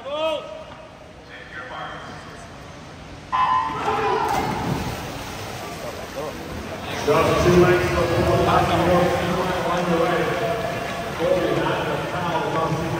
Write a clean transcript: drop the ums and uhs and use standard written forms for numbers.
Just 2 lengths before the underway. Goalie, not the foul comes